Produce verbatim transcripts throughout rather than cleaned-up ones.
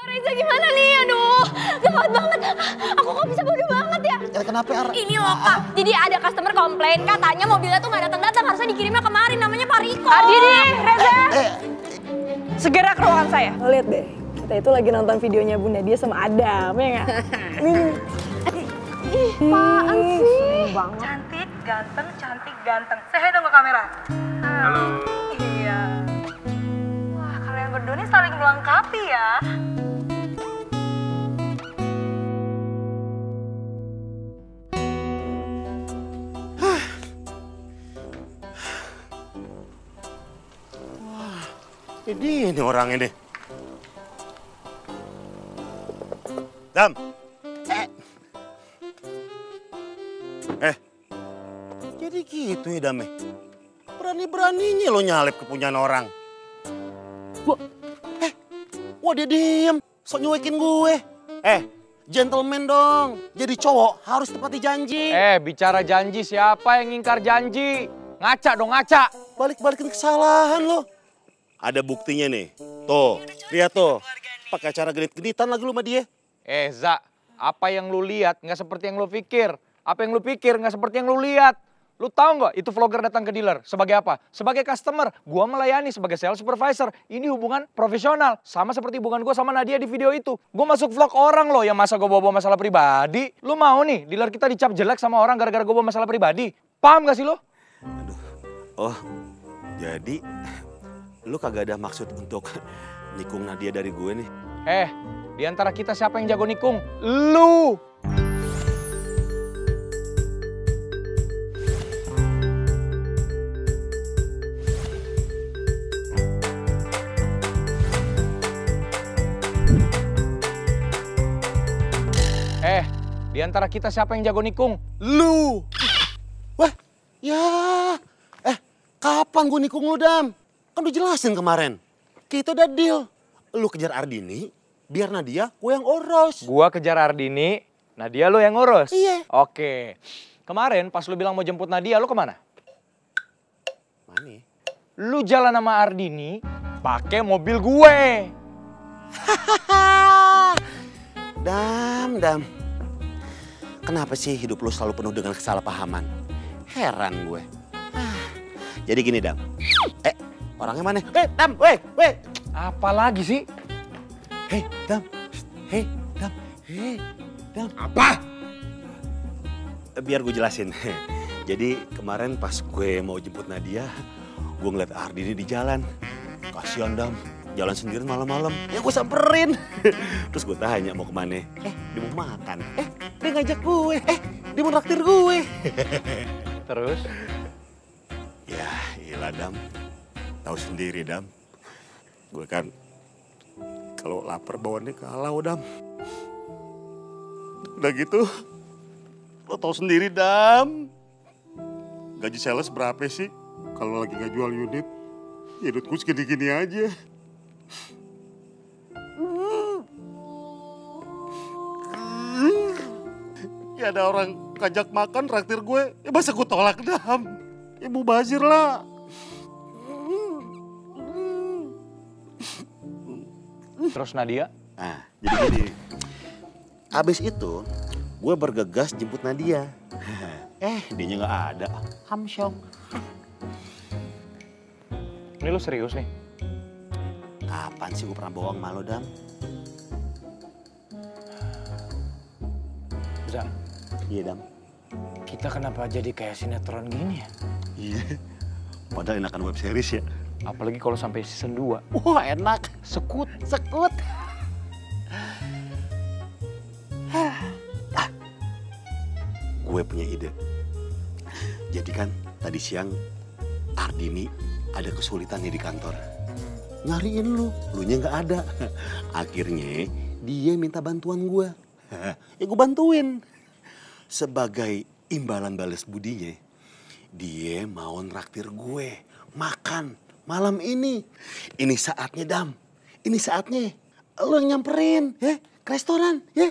Reza gimana nih? Aduh, gawat banget. Aku kok bisa bodoh banget ya? Ya kenapa Ar? Ini loh Kak, jadi ada customer komplain katanya mobilnya tuh nggak datang-datang, harusnya dikirimnya kemarin, namanya Pak Riko. Ardini, Reza. Eh, Segera ke ruangan saya. Lo lihat deh, kita itu lagi nonton videonya Bunda dia sama Adam, ya nggak? Nih. Ih, apaan sih? Banget. Cantik, ganteng, cantik, ganteng. Say hi dong ke kamera. Halo. Iya. Wah, kalian berdua ini saling melengkapi ya. Wah, ini, ini orangnya deh. Dam. Eh. Eh. Jadi gitu ya Dam. Berani-beraninya lo nyalip kepunyaan orang. Wah. Eh. Wah dia diem. Sok nyuekin gue. Eh. Gentleman dong. Jadi cowok harus tepati janji. Eh, bicara janji siapa yang ngingkar janji? Ngaca dong, ngaca. Balik-balikin kesalahan lo. Ada buktinya nih. Tuh, lihat tuh. Pakai cara genit-genitan lagi lu sama dia. Eh, Za, apa yang lu lihat nggak seperti yang lu pikir. Apa yang lu pikir nggak seperti yang lu lihat. Lu tahu nggak itu vlogger datang ke dealer sebagai apa? Sebagai customer. Gua melayani sebagai sales supervisor. Ini hubungan profesional. Sama seperti hubungan gua sama Nadia di video itu. Gua masuk vlog orang loh yang masa gua bawa-bawa masalah pribadi. Lu mau nih dealer kita dicap jelek sama orang gara-gara gua bawa masalah pribadi? Paham gak sih lu? Aduh. Oh, jadi lu kagak ada maksud untuk nikung Nadia dari gue nih? Eh, di antara kita siapa yang jago nikung? Lu! Eh, di antara kita siapa yang jago nikung? Lu! Wah, ya. Eh, kapan gue nikung lu, Dam? Kan udah jelasin kemarin. Kita udah deal. Lu kejar Ardini, biar Nadia gue yang urus. Gua kejar Ardini, Nadia lo yang ngurus? Iya. Oke. Kemarin pas lu bilang mau jemput Nadia, lu kemana? Mana? Lu jalan sama Ardini pakai mobil gue. Dam, Dam. Kenapa sih hidup lu selalu penuh dengan kesalahpahaman? Heran gue. Ah, jadi gini, Dam. Eh, orangnya mana? Eh, Dam, weh, weh. Apa lagi sih? Hei, Dam. Hei, Dam. Hei, Dam. Apa? Biar gue jelasin. Jadi kemarin pas gue mau jemput Nadia, gue ngeliat Ardini di jalan. Kasian, Dam. Jalan sendirian malam-malam. Ya gue samperin. Terus gue tanya mau kemana. Eh, dia mau makan. Eh, dia ngajak gue. Eh, dia mau traktir gue. Terus? Ya, iyalah, Dam. Tahu sendiri, Dam. Gue kan kalau lapar bawaannya kalau, Dam. Udah gitu, lo tau sendiri, Dam. Gaji sales berapa sih? Kalau lagi nggak jual unit, ya duitku segini-gini aja. Ya ada orang ngajak makan, traktir gue, ya masa gue tolak, Dam? Ibu bazir lah. Terus Nadia? Nah, jadi gini. Abis itu, gue bergegas jemput Nadia. Eh, dianya nggak ada. Hamsyong. Ini lu serius nih? Kapan sih gue pernah bohong sama lo, Dam? Zam, Iya, Dam. kita kenapa jadi kayak sinetron gini ya? Iya. Padahal enakan web series ya. Apalagi kalau sampai season dua. Wah, enak. Sekut. Sekut. Ah, gue punya ide. Jadi kan tadi siang Ardini ada kesulitan nih di kantor. Nyariin lu, lu nya nggak ada. Akhirnya dia minta bantuan gue. Ya gue bantuin. Sebagai imbalan balas budinya, dia mau nraktir gue makan malam ini. Ini saatnya, Dam. Ini saatnya. Lo yang nyamperin, ya, ke restoran, ya.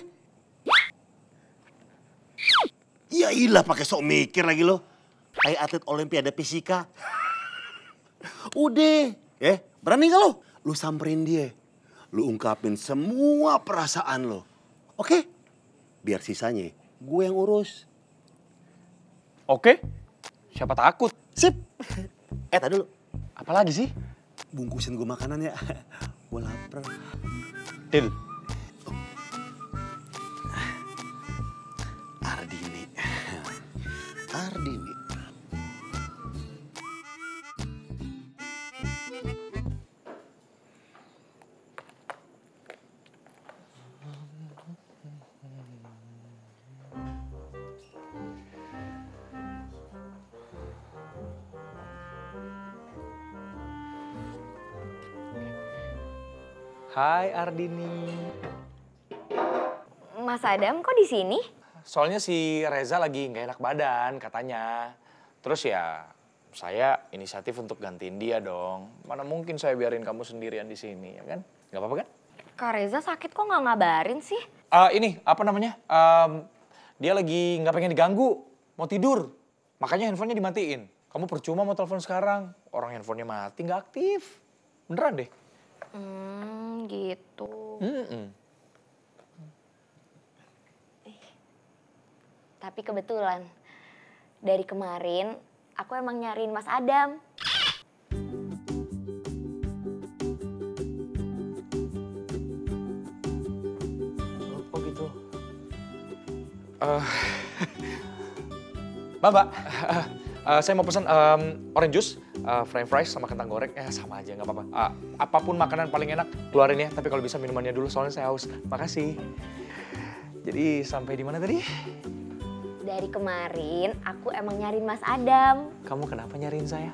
Ya ilah pakai sok mikir lagi lo. Kayak atlet olimpiade fisika. Udah, ya, berani gak lo? Lu samperin dia. Lu ungkapin semua perasaan lo. Oke? Biar sisanya gue yang urus. Oke, siapa takut? Sip. Eh, tadi dulu. Apalagi sih? Bungkusin gue makanan ya. Gue lapar. Deal. Ardini. Ardini. Hai Ardini. Mas Adam kok di sini? Soalnya si Reza lagi nggak enak badan katanya. Terus ya saya inisiatif untuk gantiin dia dong. Mana mungkin saya biarin kamu sendirian di sini, ya kan? Nggak apa-apa kan? Kak Reza sakit kok nggak ngabarin sih? Uh, ini apa namanya? Um, dia lagi nggak pengen diganggu, mau tidur. Makanya handphonenya dimatiin. Kamu percuma mau telepon sekarang. Orang handphonenya mati nggak aktif. Beneran deh. Hmm, gitu. Mm-mm. Tapi kebetulan dari kemarin aku emang nyariin Mas Adam. Oh gitu. Uh, Mbak, Mbak, uh, uh, saya mau pesan um, orange juice, uh, french fries sama kentang goreng. Eh sama aja nggak apa-apa. Uh, apapun makanan paling enak keluarin ya. Tapi kalau bisa minumannya dulu soalnya saya haus. Makasih. Jadi sampai di mana tadi? Dari kemarin aku emang nyariin Mas Adam. Kamu kenapa nyariin saya?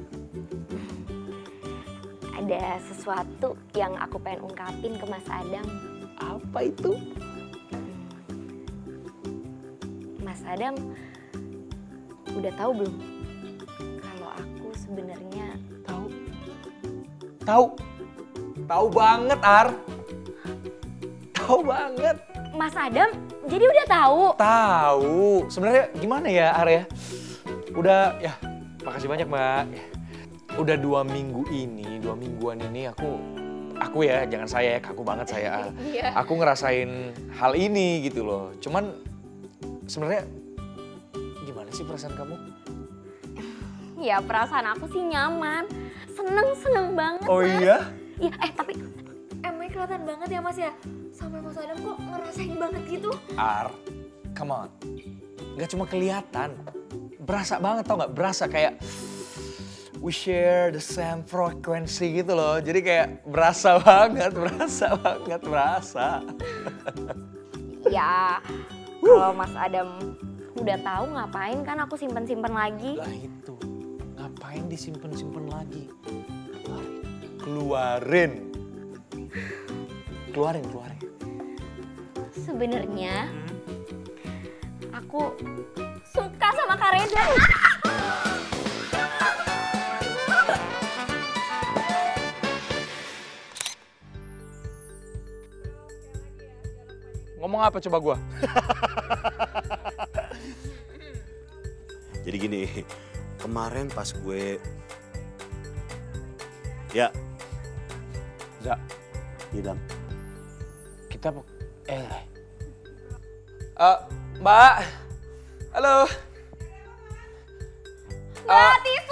Ada sesuatu yang aku pengen ungkapin ke Mas Adam. Apa itu? Mas Adam udah tahu belum kalau aku sebenarnya Tahu. Tahu. Tahu banget, Ar. Tahu banget. Mas Adam jadi udah tahu. Tahu. Sebenarnya gimana ya, Ar ya? Udah ya, makasih banyak, Mbak. Udah dua minggu ini, dua mingguan ini aku aku ya, jangan saya ya, kaku banget saya. Iya. Aku ngerasain hal ini gitu loh. Cuman sebenarnya gimana sih perasaan kamu? Ya perasaan aku sih nyaman. Seneng-seneng banget, Oh Mas. iya? Iya, eh tapi emangnya kelihatan banget ya Mas ya? Sampai Mas Adam kok ngerasain banget gitu? Ar, come on. Gak cuma kelihatan. Berasa banget tau gak? Berasa kayak we share the same frequency gitu loh. Jadi kayak berasa banget, berasa banget, berasa. Ya, kalau Mas Adam udah tahu ngapain kan aku simpen-simpen lagi. Lah itu, ngapain disimpan-simpan lagi? Keluarin. Keluarin, keluarin. Sebenarnya aku suka sama Kak Reza. Ngomong apa coba gua? Jadi gini, kemarin pas gue... Ya, Za, Idam. kita... Eh... Uh, Mbak, halo. Mbak, tisu.